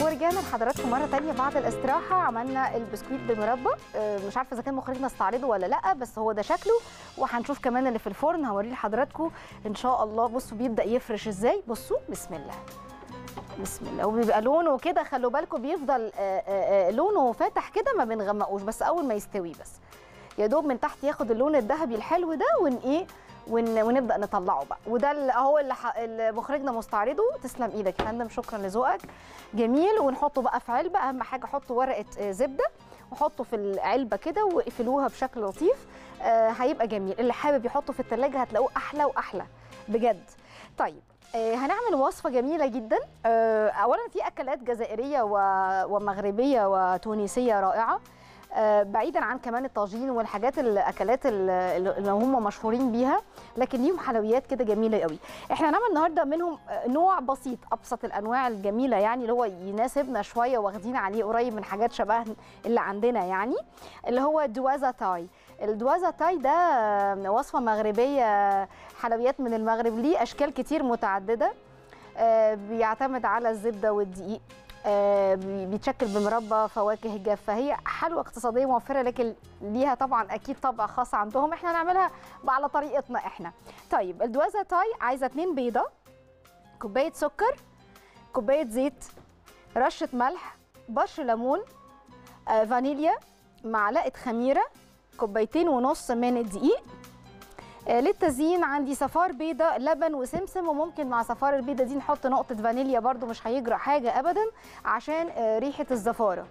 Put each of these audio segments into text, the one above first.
ورجعنا لحضراتكم مره ثانيه بعد الاستراحه. عملنا البسكويت بالمربى، مش عارفه اذا كان مخرجنا استعرضه ولا لا، بس هو ده شكله. وهنشوف كمان اللي في الفرن هوريه لحضراتكم ان شاء الله. بصوا بيبدا يفرش ازاي، بصوا بسم الله بسم الله. وبيبقى لونه كده، خلوا بالكم بيفضل لونه فاتح كده، ما بنغمقوش، بس اول ما يستوي بس يا دوب من تحت ياخد اللون الذهبي الحلو ده، ونبدا نطلعه بقى. وده اهو اللي مخرجنا مستعرضه. تسلم ايدك يا فندم، شكرا لذوقك، جميل. ونحطه بقى في علبه، اهم حاجه حطوا ورقه زبده وحطوا في العلبه كده واقفلوها بشكل لطيف. هيبقى جميل. اللي حابب يحطه في الثلاجه هتلاقوه احلى واحلى بجد. طيب هنعمل وصفه جميله جدا. اولا في اكلات جزائريه ومغربيه وتونسيه رائعه، بعيدا عن كمان الطاجين والحاجات الاكلات اللي هم مشهورين بيها، لكن ليهم حلويات كده جميله قوي. احنا هنعمل النهارده منهم نوع بسيط، ابسط الانواع الجميله يعني، اللي هو يناسبنا شويه، واخدين عليه قريب من حاجات شبه اللي عندنا يعني، اللي هو دوازا تاي. الدوازا تاي ده وصفه مغربيه، حلويات من المغرب، ليه اشكال كتير متعدده. بيعتمد على الزبده والدقيق، بيتشكل بمربى فواكه جافه. هي حلوه اقتصاديه موفره، لكن ليها طبعا اكيد طبع خاص عندهم. احنا هنعملها على طريقتنا احنا. طيب الدوازا تاي عايزه 2 بيضه، كوبايه سكر، كوبايه زيت، رشه ملح، بشر ليمون، فانيليا، معلقه خميره، 2.5 كوباية من الدقيق. للتزيين عندي صفار بيضة، لبن وسمسم، وممكن مع صفار البيضة دي نحط نقطة فانيليا برضو، مش هيجرى حاجة أبدا عشان ريحة الزفارة.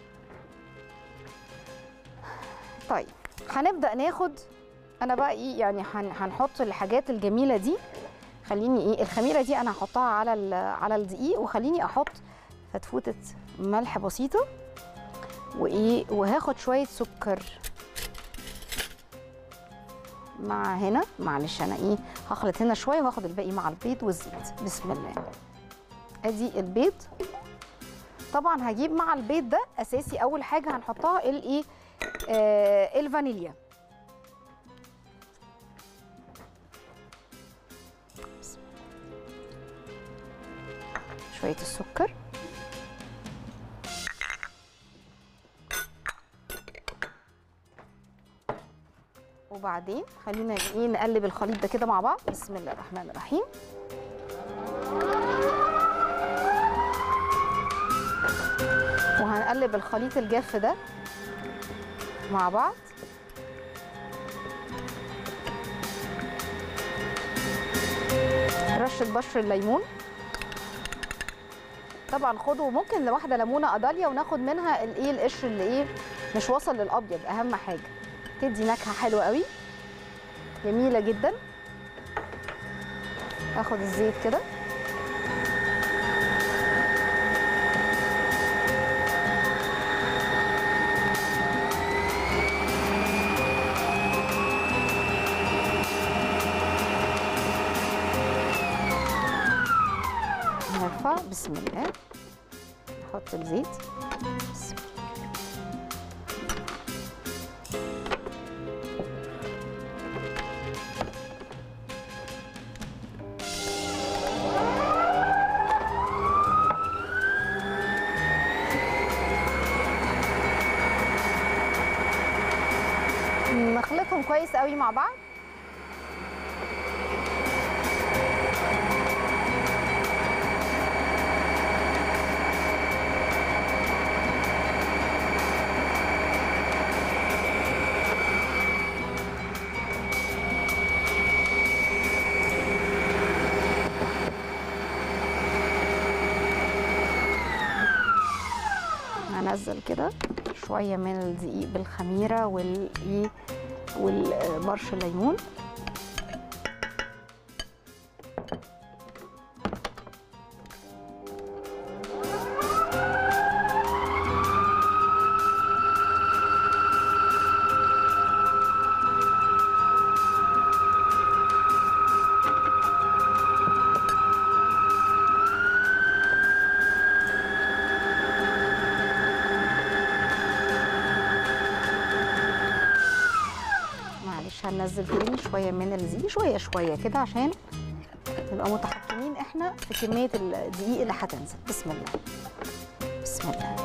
طيب هنبدأ ناخد، أنا بقى إيه يعني، هنحط الحاجات الجميلة دي. خليني إيه، الخميرة دي أنا هحطها على الدقيق، وخليني أحط فتفوتة ملح بسيطة، وهاخد شوية سكر مع هنا. معلش انا ايه، هخلط هنا شويه وهاخد الباقي مع البيض والزيت. بسم الله. ادي البيض. طبعا هجيب مع البيض ده اساسي اول حاجه هنحطها الايه، الفانيليا. شويه السكر، وبعدين خلينا ايه نقلب الخليط ده كده مع بعض. بسم الله الرحمن الرحيم. وهنقلب الخليط الجاف ده مع بعض. رشه بشر الليمون، طبعا خدوا ممكن واحده ليمونه قضاليا وناخد منها الايه القشر اللي ايه مش واصل للابيض، اهم حاجه تدي نكهه حلوه قوي جميله جدا. هاخد الزيت كده، نرفع. بسم الله. نحط الزيت. بسم الله. نخلطهم كويس قوي مع بعض. هنزل كده شويه من الدقيق بالخميره والبرش الليمون. هننزل تاني شويه من الزيت، شويه كده، عشان نبقى متحكمين احنا في كميه الدقيق اللي هتنزل. بسم الله. بسم الله.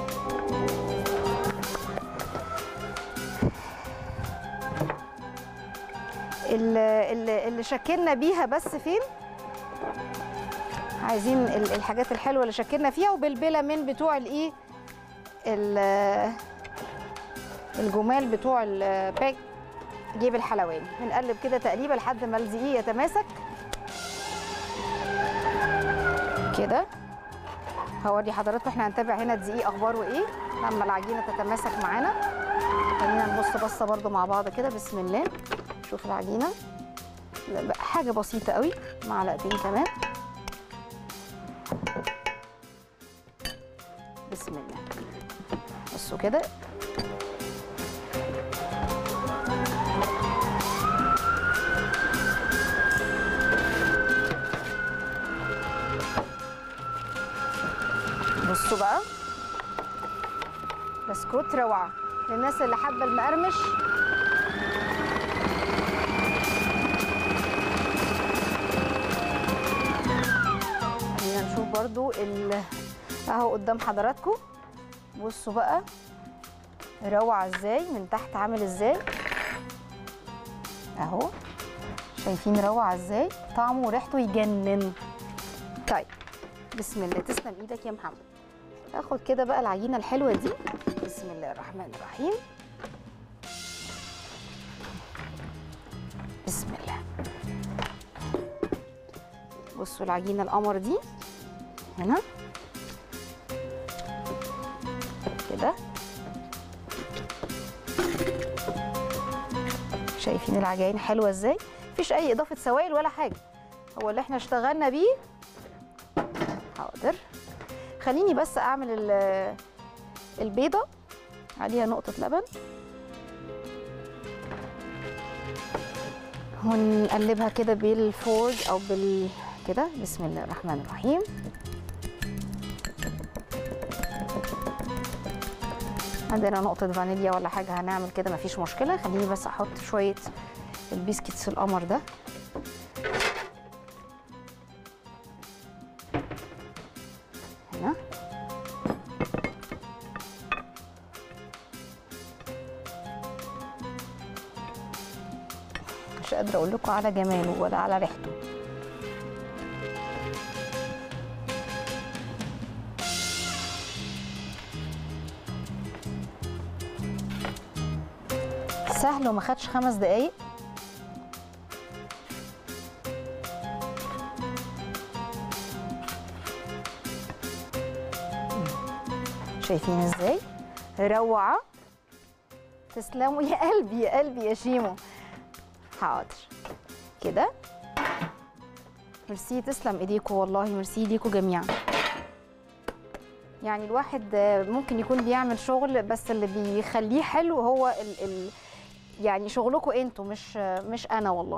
اللي شكلنا بيها بس فين؟ عايزين الحاجات الحلوه اللي شكلنا فيها، وبلبله من بتوع الايه الجمال بتوع الباك جيب الحلواني. بنقلب كده تقليبه لحد ما الدقيق يتماسك كده. هوري حضراتكم احنا هنتابع هنا الدقيق اخباره ايه لما العجينه تتماسك معانا. خلينا نبص بصه برده مع بعض كده. بسم الله. شوف العجينه حاجه بسيطه قوي، معلقتين كمان. بسم الله. بصوا كده. بصوا بقى بسكوت روعه للناس اللي حابه المقرمش. خلينا نشوف برضو اهو قدام حضراتكم. بصوا بقى روعه ازاي من تحت، عامل ازاي اهو. شايفين روعه ازاي؟ طعمه وريحته يجنن. طيب بسم الله. تسلم ايدك يا محمد. اخد كده بقى العجينه الحلوه دي. بسم الله الرحمن الرحيم. بسم الله. بصوا العجينه القمر دي هنا كده. شايفين العجين حلوه ازاي؟ مفيش اي اضافه سوائل ولا حاجه، هو اللي احنا اشتغلنا بيه. حاضر. خليني بس اعمل البيضه عليها نقطه لبن ونقلبها كده بالفورج او كده. بسم الله الرحمن الرحيم. عندنا نقطه فانيليا ولا حاجه هنعمل كده مفيش مشكله. خليني بس احط شويه البسكيتس القمر ده. هنا مش قادره اقول لكم على جماله ولا على ريحته. سهل وما خدش 5 دقايق. شايفين ازاي؟ روعه. تسلموا يا قلبي يا قلبي يا شيمو. حاضر كده. ميرسي. تسلم ايديكم والله. ميرسي ليكم جميعا. يعني الواحد ممكن يكون بيعمل شغل بس اللي بيخليه حلو هو يعني شغلكم انتوا مش انا والله.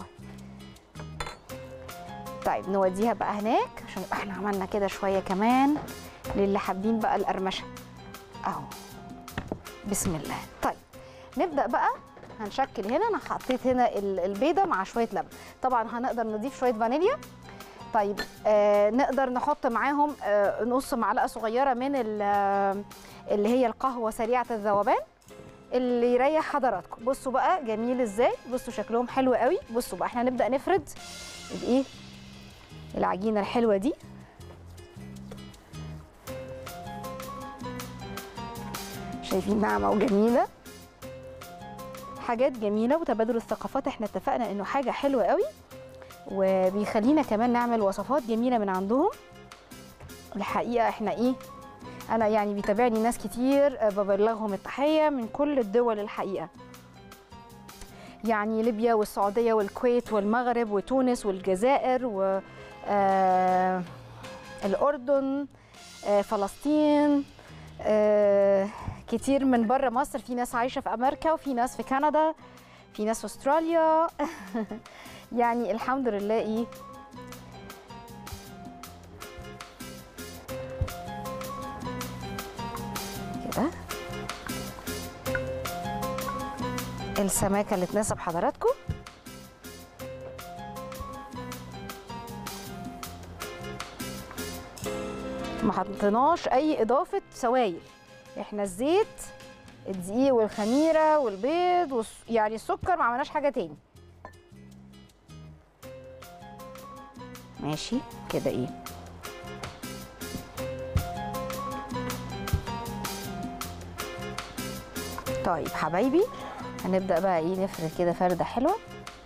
طيب نوديها بقى هناك عشان احنا عملنا كده شويه كمان للي حابين بقى القرمشه اهو. بسم الله. طيب نبدا بقى. هنشكل هنا. انا حطيت هنا البيضه مع شويه لبن. طبعا هنقدر نضيف شويه فانيليا. طيب نقدر نحط معاهم نص معلقه صغيره من اللي هي القهوه سريعه الذوبان اللي يريح حضراتكم. بصوا بقى جميل ازاي. بصوا شكلهم حلو قوي. بصوا بقى احنا هنبدا نفرد الايه العجينه الحلوه دي. شايفين ناعمه وجميله. حاجات جميله وتبادل الثقافات. احنا اتفقنا انه حاجه حلوه قوي وبيخلينا كمان نعمل وصفات جميله من عندهم. الحقيقه احنا انا يعني بيتابعني ناس كتير ببلغهم التحيه من كل الدول الحقيقه. يعني ليبيا والسعوديه والكويت والمغرب وتونس والجزائر والأردن، فلسطين، كتير من بره مصر. في ناس عايشه في امريكا وفي ناس في كندا، في ناس في استراليا. يعني الحمد لله كده السماكه اللي تناسب حضراتكم. ما حطيناش اي اضافه سوائل، احنا الزيت، الدقيق والخميره والبيض يعني السكر، ما عملناش حاجه تاني. ماشي كده ايه. طيب حبايبي، هنبدأ بقى ايه نفرد كده فردة حلوة.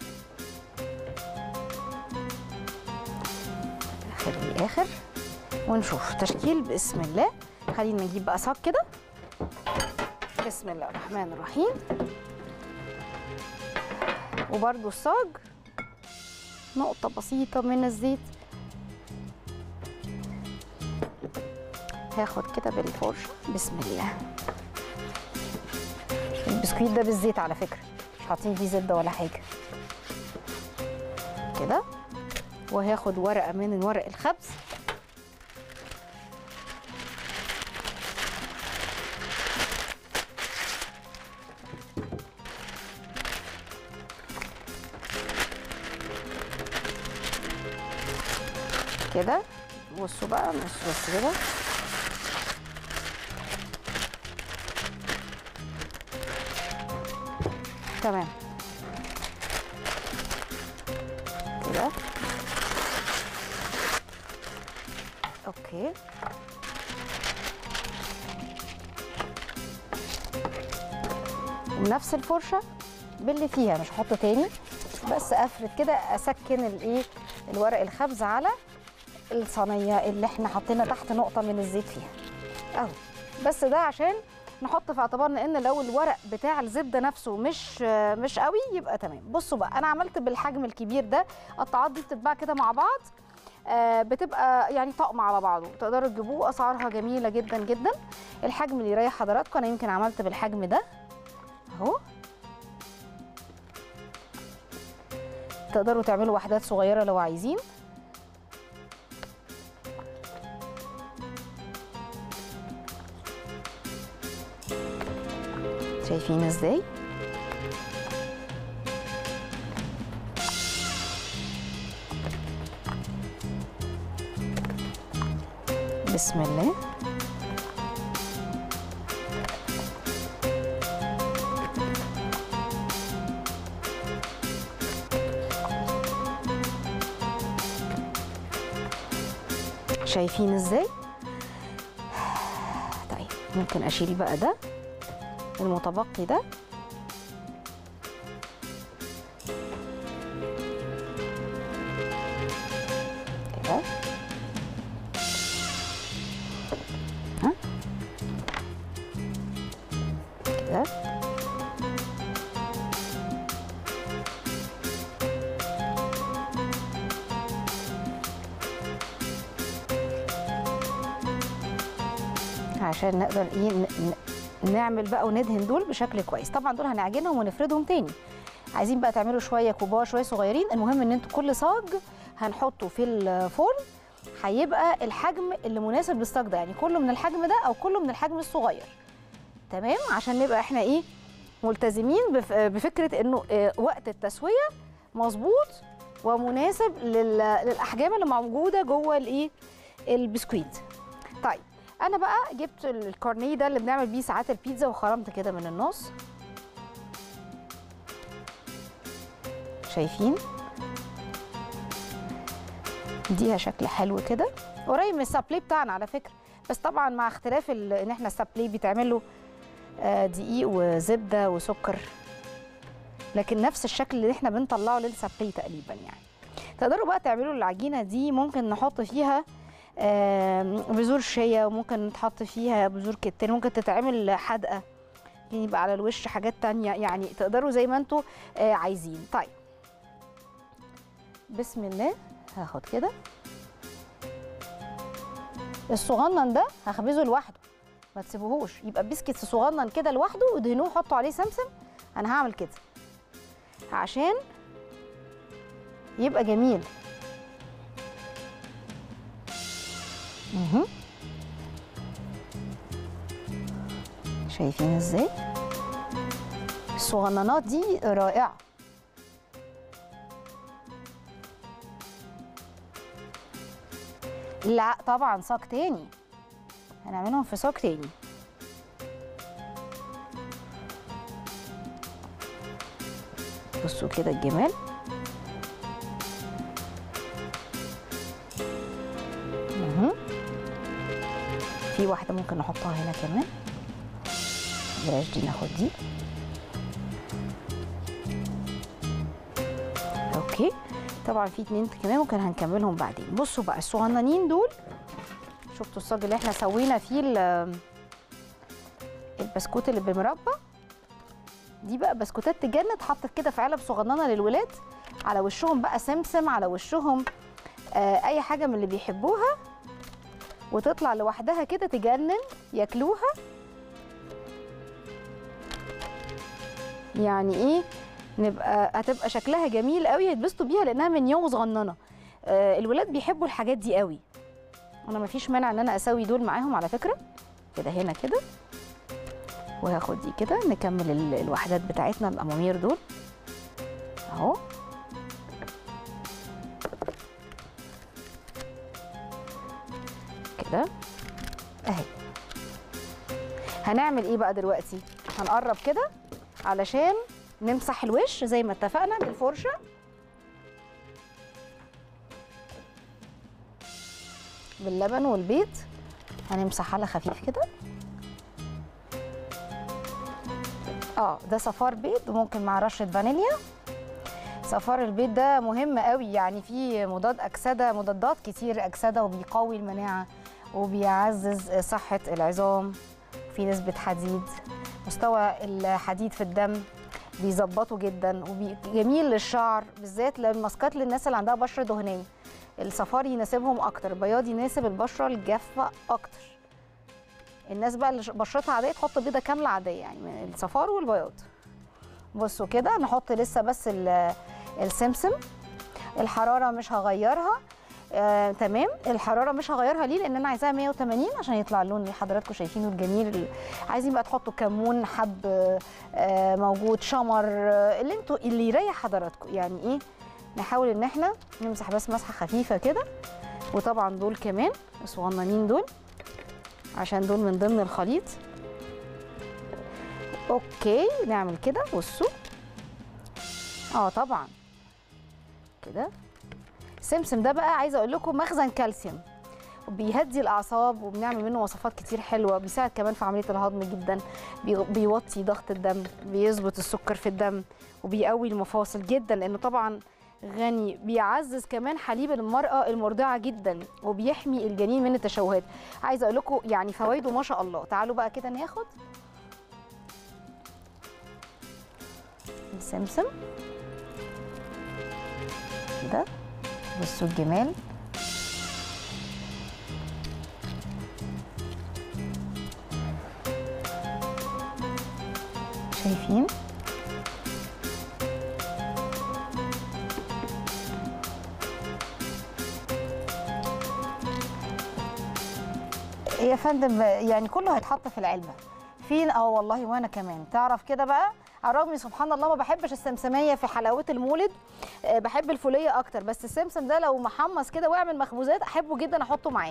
خلي اخر ونشوف تشكيل بسم الله. خلينا نجيب بقى صاج كده. بسم الله الرحمن الرحيم. وبرده الصاج نقطة بسيطة من الزيت. هاخد كده بالفرشة. بسم الله. البسكويت ده بالزيت على فكرة، مش حاطين فيه زبدة ولا حاجة كده. وهاخد ورقة من ورق الخبز. كده بصوا بقى، بص كده. تمام كده. اوكي. ونفس الفرشه باللي فيها، مش هحط تاني، بس افرد كده، اسكن الايه الورق الخبز على الصينيه اللي احنا حطينا تحت نقطه من الزيت فيها اهو. بس ده عشان نحط في اعتبارنا ان لو الورق بتاع الزبده نفسه مش قوي يبقى تمام. بصوا بقى، انا عملت بالحجم الكبير ده. القطعات دي بتتباع كده مع بعض، بتبقى يعني طقم على بعضه، تقدروا تجيبوه، اسعارها جميله جدا جدا. الحجم اللي يريح حضراتكم، انا يمكن عملت بالحجم ده اهو. تقدروا تعملوا وحدات صغيره لو عايزين. شايفين ازاي؟ بسم الله. شايفين ازاي؟ طيب ممكن اشيل بقى ده المتبقي ده كده. ها كده. عشان نقدر ايه نعمل بقى وندهن دول بشكل كويس. طبعا دول هنعجنهم ونفردهم تاني. عايزين بقى تعملوا شويه كبار شويه صغيرين، المهم ان انتوا كل صاج هنحطه في الفرن هيبقى الحجم اللي مناسب للصاج ده، يعني كله من الحجم ده او كله من الحجم الصغير. تمام، عشان نبقى احنا ايه ملتزمين بفكره انه وقت التسويه مظبوط ومناسب للاحجام اللي موجوده جوه الايه البسكويت. طيب انا بقى جبت الكورنيه ده اللي بنعمل بيه ساعات البيتزا، وخرمت كده من النص. شايفين ديها شكل حلو كده، قريب من السابلي بتاعنا على فكره، بس طبعا مع اختلاف ان احنا السابلي بيتعمل له دقيق وزبده وسكر، لكن نفس الشكل اللي احنا بنطلعه للسابلي تقريبا يعني. تقدروا بقى تعملوا العجينه دي، ممكن نحط فيها بذور شيا، وممكن نحط فيها بذور كتان، ممكن تتعمل حدقه، ممكن يبقى على الوش حاجات تانية، يعني تقدروا زي ما انتوا عايزين. طيب بسم الله. هاخد كده الصغنن ده هخبزه لوحده، ما تسيبوهوش، يبقى بسكت صغنن كده لوحده، ودهنوه حطوا عليه سمسم. انا هعمل كده عشان يبقى جميل. شايفين ازاي؟ الصغننات دي رائعه. لا طبعا صاج تاني، هنعملهم في صاج تاني. بصوا كده الجمال. في واحده ممكن نحطها هنا كمان، بلاش دي، ناخد دي. اوكي، طبعا في 2 كمان ممكن هنكملهم بعدين. بصوا بقى الصغننين دول، شفتوا الصاج اللي احنا سوينا فيه البسكوت اللي بالمربى دي؟ بقى بسكوتات تجنن، اتحطت كده في علب صغننه للولاد، على وشهم بقى سمسم، على وشهم اي حاجه من اللي بيحبوها، وتطلع لوحدها كده تجنن، ياكلوها. يعني ايه، هتبقى شكلها جميل قوي، هيتبسطوا بيها لانها من يوم صغننه. الولاد بيحبوا الحاجات دي قوي. انا مفيش مانع ان انا اسوي دول معاهم على فكره، كده هنا كده، وهاخد دي كده. نكمل الوحدات بتاعتنا الامامير دول اهو. كده اهي. هنعمل ايه بقى دلوقتي؟ هنقرب كده علشان نمسح الوش زي ما اتفقنا بالفرشه. باللبن والبيض هنمسح على خفيف كده. ده صفار بيض، وممكن مع رشه فانيليا. صفار البيض ده مهم قوي، يعني فيه مضادات كتير اكسده، وبيقوي المناعه وبيعزز صحه العظام، في نسبه حديد، مستوى الحديد في الدم بيظبطه جدا، وجميل للشعر بالذات للماسكات للناس اللي عندها بشره دهنيه. الصفار يناسبهم اكتر، البياض يناسب البشره الجافه اكتر. الناس بقى اللي بشرتها عاديه تحط بيضه كامله عاديه، يعني الصفار والبياض. بصوا كده، نحط لسه بس السمسم. الحراره مش هغيرها. تمام، الحراره مش هغيرها ليه؟ لان انا عايزاها 180 عشان يطلع اللون اللي حضراتكم شايفينه الجميل. عايزين بقى تحطوا كمون، حب موجود، شمر، اللي يريح حضراتكم. يعني ايه، نحاول ان احنا نمسح بس مسحه خفيفه كده. وطبعا دول كمان الصغننين دول عشان دول من ضمن الخليط. اوكي، نعمل كده. بصوا طبعا كده. السمسم ده بقى عايزه اقول لكم مخزن كالسيوم، وبيهدي الاعصاب، وبنعمل منه وصفات كتير حلوه. بيساعد كمان في عمليه الهضم جدا، بيوطي ضغط الدم، بيظبط السكر في الدم، وبيقوي المفاصل جدا، لانه طبعا غني. بيعزز كمان حليب المراه المرضعه جدا، وبيحمي الجنين من التشوهات. عايزه اقول لكم يعني فوائده ما شاء الله. تعالوا بقى كده ناخد السمسم كده. بصوا الجمال. شايفين؟ يا فندم يعني كله هيتحط في العلبه. فين؟ والله وانا كمان تعرف كده بقى، على الرغم سبحان الله ما بحبش السمسميه في حلاوه المولد، بحب الفوليه اكتر، بس السمسم ده لو محمص كده واعمل مخبوزات احبه جدا، احطه معاه.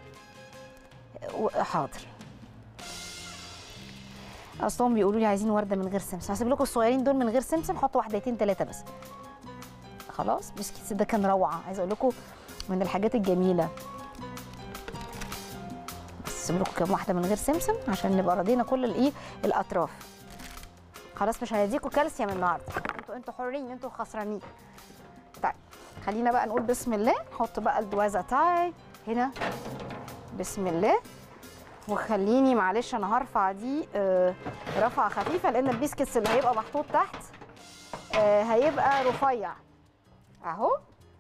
حاضر. اصلهم بيقولوا لي عايزين ورده من غير سمسم، هسيب لكم الصغيرين دول من غير سمسم، حطوا 1 2 3 بس. خلاص. بسكيت ده كان روعه، عايزه اقول لكم من الحاجات الجميله. هسيب لكم كام واحده من غير سمسم عشان نبقى راضينا كل الاطراف. خلاص مش هنديكوا كالسيوم النهارده، انتوا حرين، انتوا خسرانين. طيب خلينا بقى نقول بسم الله. نحط بقى الدوازه تاي هنا، بسم الله. وخليني معلش انا هرفع دي رفعه خفيفه، لان البسكتس اللي هيبقى محطوط تحت هيبقى رفيع اهو،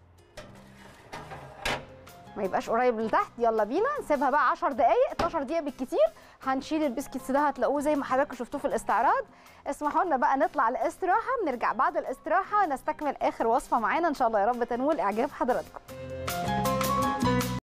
ما يبقاش قريب لتحت. يلا بينا نسيبها بقى 10 دقايق 12 دقيقه بالكتير. هنشيل البسكتس ده، هتلاقوه زي ما حضراتكم شفتوه في الاستعراض. اسمحوا لنا بقى نطلع الاستراحه، نرجع بعد الاستراحه نستكمل اخر وصفه معانا ان شاء الله، يا رب تنول اعجاب حضراتكم.